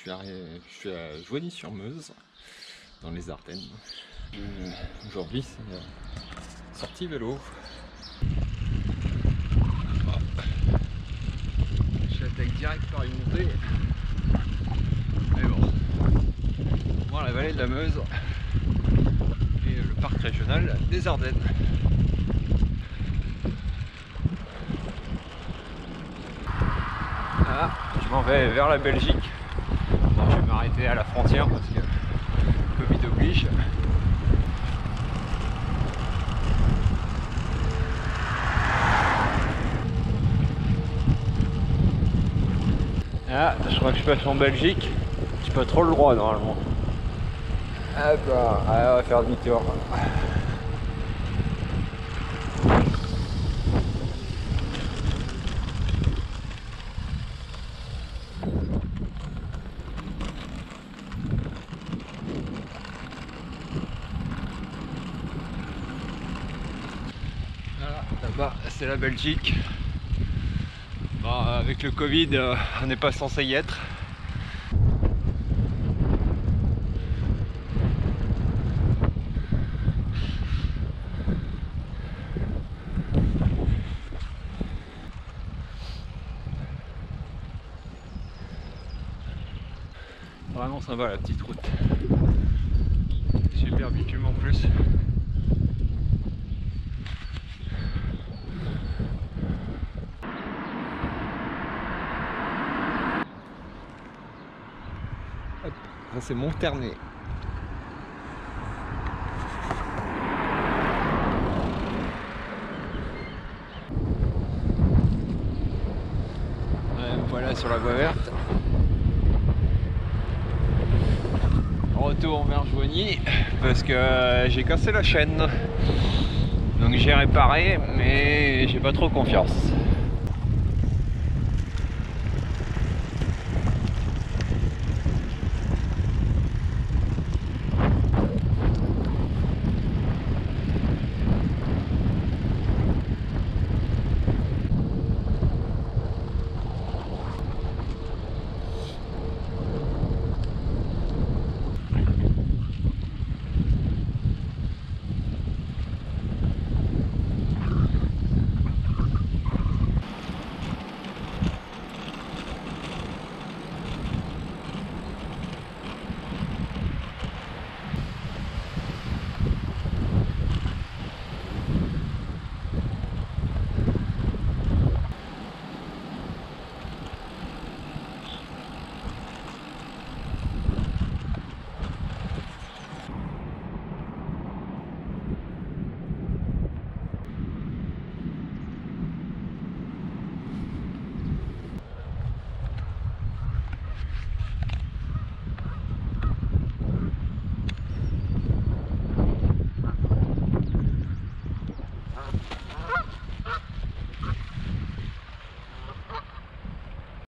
suis à Joigny-sur-Meuse, dans les Ardennes. Aujourd'hui, c'est sortie vélo. J'attaque direct par une montée. Mais bon, voir la vallée de la Meuse et le parc régional des Ardennes. Ah, je m'en vais vers la Belgique. Donc, je vais m'arrêter à la frontière parce que Covid oblige. Ah, je crois que je passe en Belgique. J'ai pas trop le droit normalement. Ah bah, on va faire demi-tour. Voilà, là-bas c'est la Belgique. Bon, avec le Covid, on n'est pas censé y être. Vraiment sympa la petite route. Super bitume en plus. Hop, ça c'est Monternay. Voilà sur la voie verte. Retour vers Joigny parce que j'ai cassé la chaîne. Donc j'ai réparé mais j'ai pas trop confiance.